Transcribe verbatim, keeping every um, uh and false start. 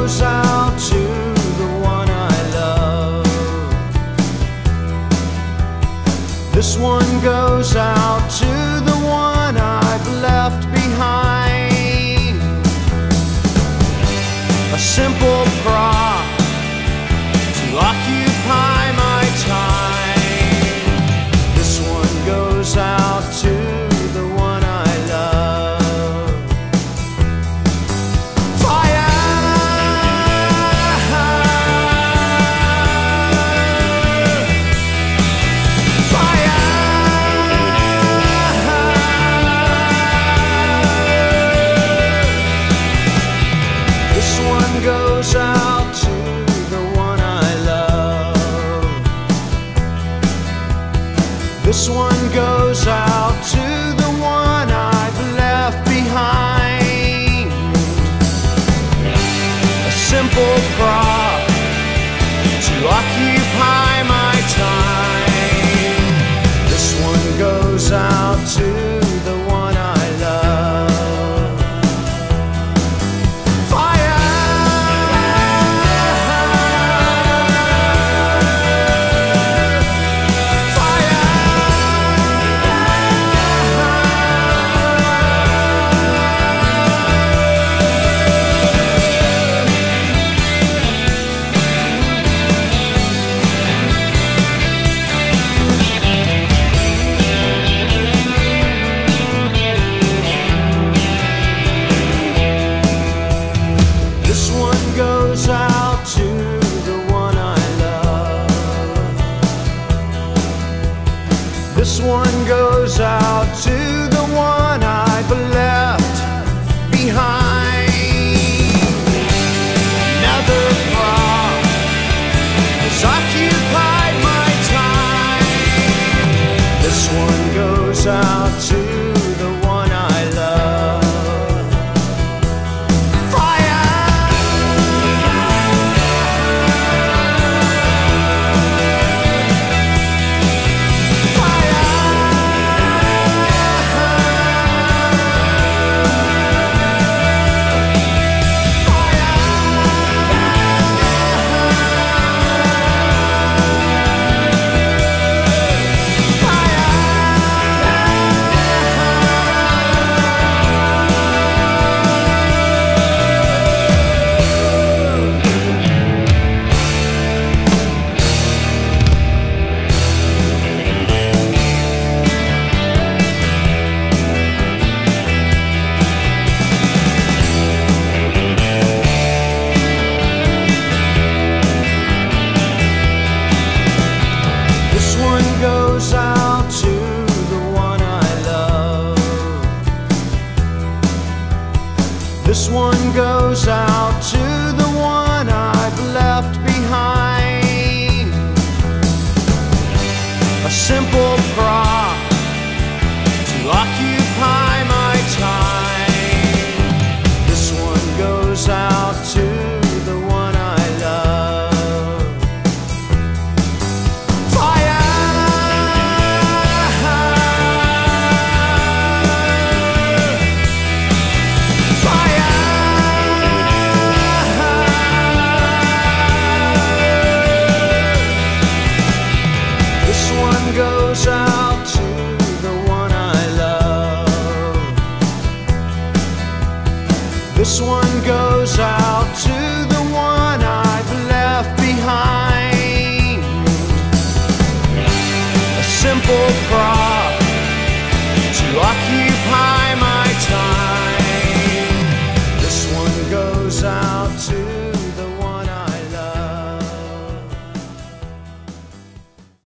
goes out to the one I love. This one goes out to the one I've left behind. A simple prop to occupy my time. This one goes out to the one I love. Fire! Fire! This one goes out to the one I love. This one goes out to the one I've left behind. A simple prop to occupy my time. This one goes out to the one I love. Fire! This one goes out to the one I love. This one goes out to the one I've left behind. Another prop has occupied my time. This one goes out to the one I love. This one goes out to the one I love. This one goes out to the one I've left behind. A simple